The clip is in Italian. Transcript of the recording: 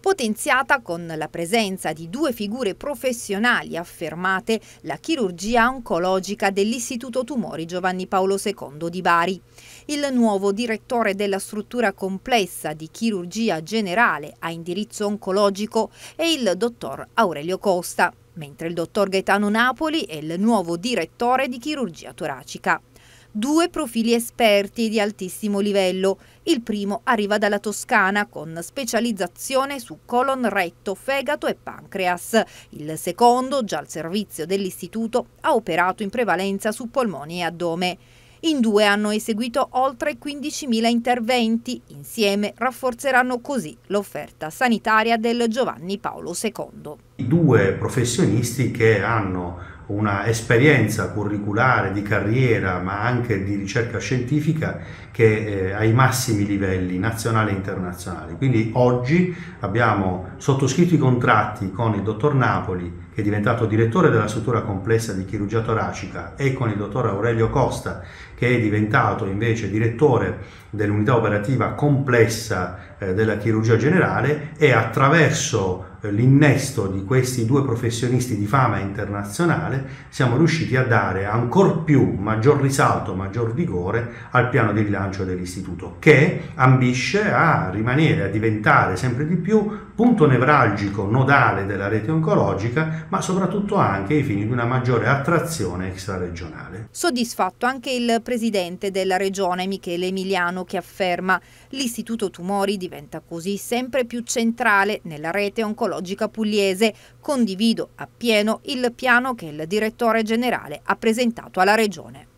Potenziata con la presenza di due figure professionali affermate, la chirurgia oncologica dell'Istituto Tumori Giovanni Paolo II di Bari. Il nuovo direttore della struttura complessa di chirurgia generale a indirizzo oncologico è il dottor Aurelio Costa, mentre il dottor Gaetano Napoli è il nuovo direttore di chirurgia toracica. Due profili esperti di altissimo livello. Il primo arriva dalla Toscana con specializzazione su colon, retto, fegato e pancreas. Il secondo, già al servizio dell'istituto, ha operato in prevalenza su polmoni e addome. In due hanno eseguito oltre 15.000 interventi. Insieme rafforzeranno così l'offerta sanitaria del Giovanni Paolo II. Due professionisti che hanno una esperienza curriculare di carriera ma anche di ricerca scientifica che è ai massimi livelli nazionali e internazionali. Quindi oggi abbiamo sottoscritto i contratti con il dottor Napoli, che è diventato direttore della struttura complessa di chirurgia toracica, e con il dottor Aurelio Costa, che è diventato invece direttore dell'unità operativa complessa della chirurgia generale, e attraverso l'innesto di questi due professionisti di fama internazionale siamo riusciti a dare ancor più maggior risalto, maggior vigore al piano di rilancio dell'istituto, che ambisce a rimanere, a diventare sempre di più punto nevralgico, nodale della rete oncologica, ma soprattutto anche ai fini di una maggiore attrazione extraregionale. Soddisfatto anche il presidente della regione Michele Emiliano, che afferma: l'istituto tumori diventa così sempre più centrale nella rete oncologica pugliese. Condivido appieno il piano che il direttore generale ha presentato alla regione.